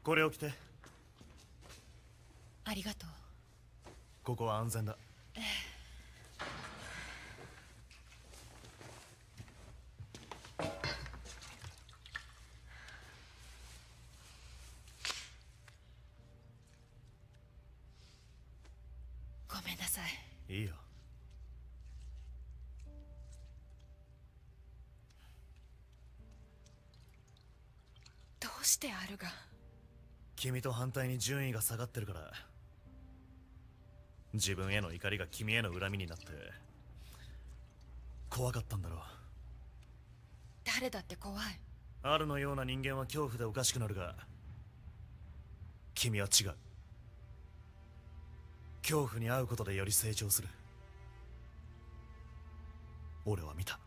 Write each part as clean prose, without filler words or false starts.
これを着て。 ありがとう。 ここは安全だ。 ごめんなさい。 いいよ。 どうしてアルが。 君と反対に順位が下がってるから。自分への怒りが君への恨みになって怖かったんだろう。 誰だって怖い。 アルのような人間は恐怖でおかしくなるが、君は違う。恐怖に遭うことでより成長する。俺は見た。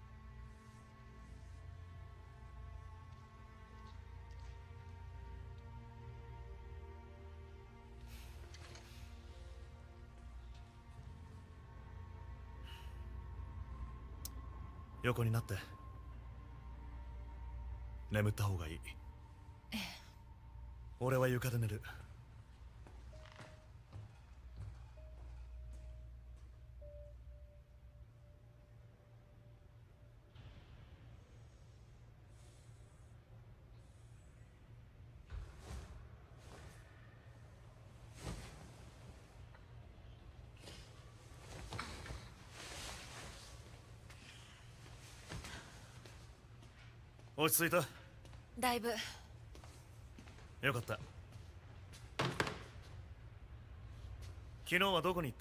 横になって眠った方がいい。 ええ。 俺は床で寝る。落ち着いた？ だいぶ。 よかった。昨日はどこに行った？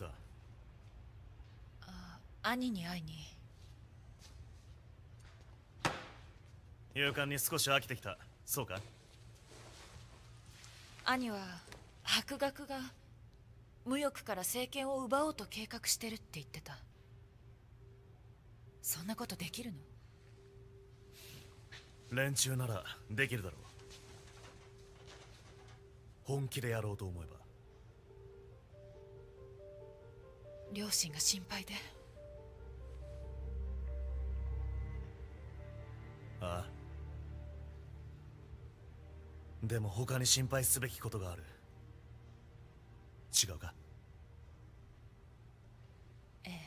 兄に会いに。 勇敢に少し飽きてきた。そうか？ 兄は博学が無欲から政権を奪おうと計画してるって言ってた。そんなことできるの？ 連中ならできるだろう。本気でやろうと思えば。 両親が心配で。 ああ。でも他に心配すべきことがある。違うか？ ええ。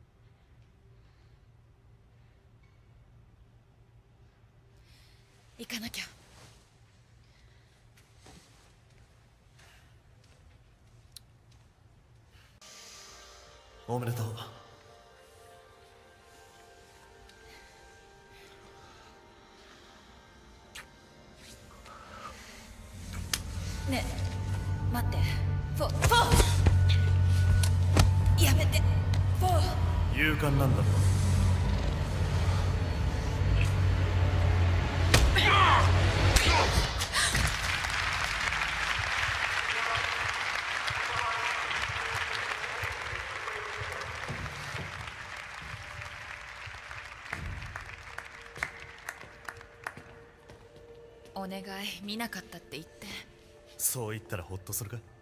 行かなきゃ。 おめでとう。 ねえ、待って。フォやめて。フォ勇敢なんだろう。 お願い、見なかったって言って。 そう言ったらホッとするか？